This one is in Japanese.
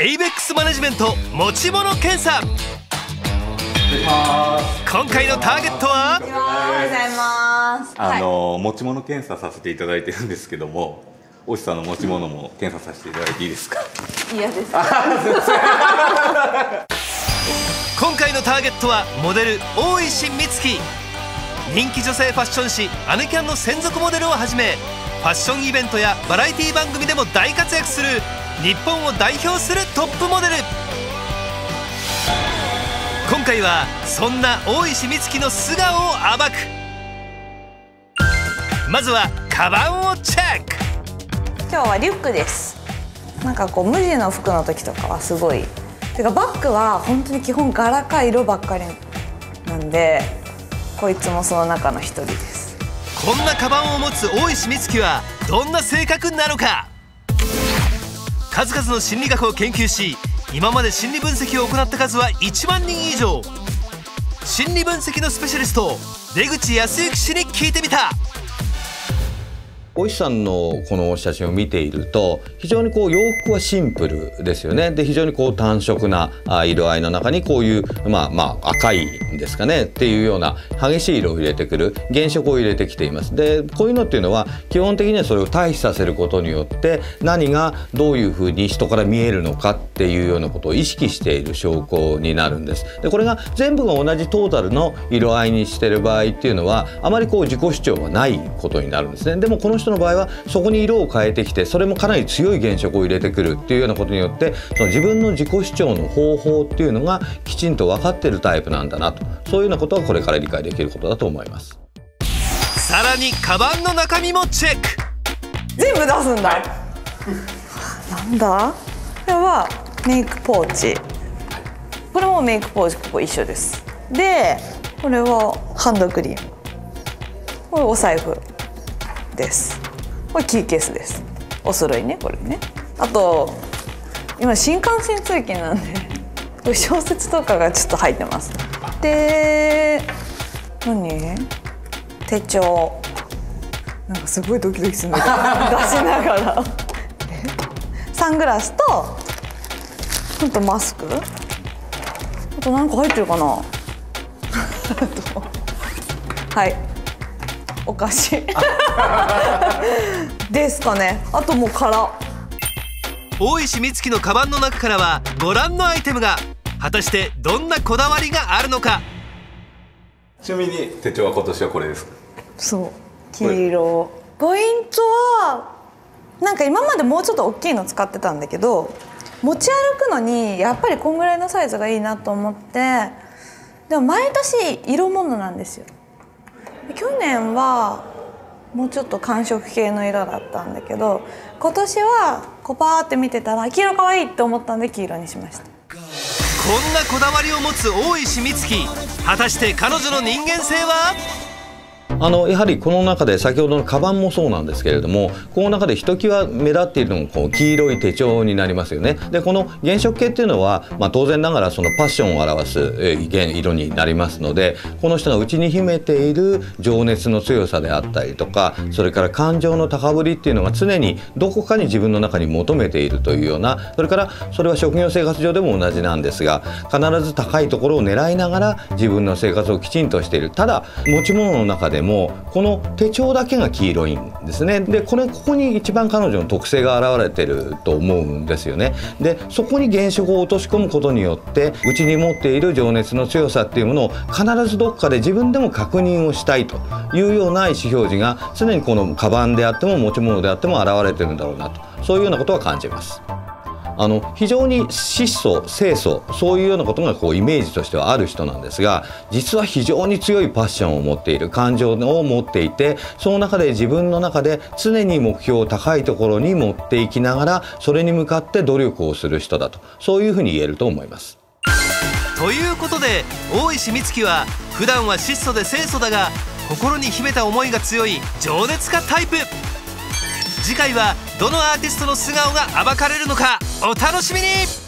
エイベックスマネジメント持ち物検査。今回のターゲットは、 おはようございます。 持ち物検査させていただいてるんですけども、大石さんの持ち物も検査させていただいていいですか？ 嫌です。 今回のターゲットはモデル大石美月。人気女性ファッション誌「アネキャン」の専属モデルをはじめ、ファッションイベントやバラエティ番組でも大活躍する日本を代表するトップモデル。今回はそんな大石美月の素顔を暴く。まずはカバンをチェック。 今日はリュックです。なんかこう無地の服の時とかはすごい、てかバッグは本当に基本柄か色ばっかりなんで、こいつもその中の一人です。 こんなカバンを持つ大石美月はどんな性格なのか。数々の心理学を研究し、今まで心理分析を行った数は1万人以上。心理分析のスペシャリスト出口康之氏に聞いてみた。 大石さんのこの写真を見ていると、非常にこう洋服はシンプルですよね。で非常にこう単色な色合いの中にこういう赤いんですかねっていうような激しい色を入れてくる原色を入れてきています。でこういうのっていうのは基本的にはそれを対比させることによって何がどういうふうに人から見えるのかっていうようなことを意識している証拠になるんです。でこれが全部が同じトータルの色合いにしてる場合っていうのはあまりこう自己主張はないことになるんですね。でもこの人の場合はそこに色を変えてきて、それもかなり強い原色を入れてくるっていうようなことによって、その自分の自己主張の方法っていうのがきちんと分かっているタイプなんだなと、そういうようなことはこれから理解できることだと思います。 さらにカバンの中身もチェック。 全部出すんだ。なんだ？これはメイクポーチ。これもメイクポーチ、ここ一緒です。で、これはハンドクリーム。これお財布です。これキーケースです。お揃いね、これね。あと今新幹線通勤なんでこれ小説とかがちょっと入ってます。で何？手帳。なんかすごいドキドキするんだけど出しながらサングラスとほんとマスク、あとなんか入ってるかなはい、お菓子ですかね。あともう殻。 大石美月のカバンの中からはご覧のアイテムが。果たしてどんなこだわりがあるのか。 ちなみに手帳は今年はこれですか？ そう、黄色。ポイントはなんか今までもうちょっと大きいの使ってたんだけど、持ち歩くのにやっぱりこんぐらいのサイズがいいなと思って、でも毎年色物なんですよ。去年はもうちょっと寒色系の色だったんだけど、今年はこうパーって見てたら黄色かわいいって思ったんで黄色にしました。 こんなこだわりを持つ大石美月、果たして彼女の人間性は？ やはりこの中で先ほどのカバンもそうなんですけれども、この中でひときわ目立っているのがこう黄色い手帳になりますよね。でこの原色系っていうのは、当然ながらそのパッションを表す色になりますので、この人が内に秘めている情熱の強さであったりとか、それから感情の高ぶりっていうのが常にどこかに自分の中に求めているというような、それからそれは職業生活上でも同じなんですが、必ず高いところを狙いながら自分の生活をきちんとしている。ただ持ち物の中でもこの手帳だけが黄色いんですね。でここに一番彼女の特性が現れてると思うんですよね。でそこに原色を落とし込むことによって内に持っている情熱の強さっていうものを必ずどっかで自分でも確認をしたいというような意思表示が常にこのカバンであっても持ち物であっても現れてるんだろうなと、そういうようなことは感じます。非常に質素清楚、そういうようなことがこうイメージとしてはある人なんですが、実は非常に強いパッションを持っている、感情を持っていて、その中で自分の中で常に目標を高いところに持っていきながらそれに向かって努力をする人だと、そういうふうに言えると思います。 ということで大石美月は普段は質素で清楚だが心に秘めた思いが強い情熱家タイプ。次回はどのアーティストの素顔が暴かれるのかお楽しみに。